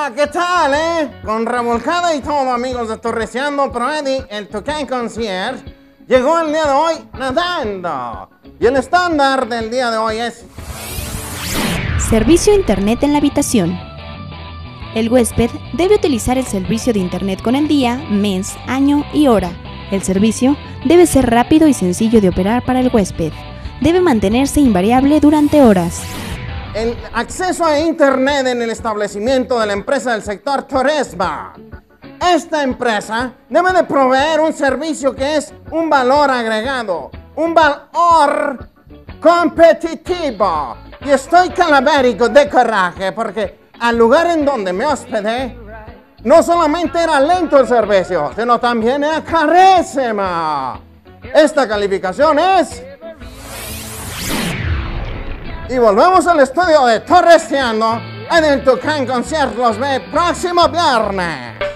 Hola, ¿qué tal, Con revolcada y todo, amigos de Torreciando, pero Eddie, el Tucán Concierge, llegó el día de hoy nadando. Y el estándar del día de hoy es... Servicio Internet en la habitación. El huésped debe utilizar el servicio de Internet con el día, mes, año y hora. El servicio debe ser rápido y sencillo de operar para el huésped. Debe mantenerse invariable durante horas. El acceso a Internet en el establecimiento de la empresa del sector Torresba. Esta empresa debe de proveer un servicio que es un valor agregado, un valor competitivo. Y estoy calavérico de coraje porque al lugar en donde me hospedé, no solamente era lento el servicio, sino también era carísima. Esta calificación es... Y volvemos al estudio de Torreciando en el Tucán Concierge. Los ve próximo viernes.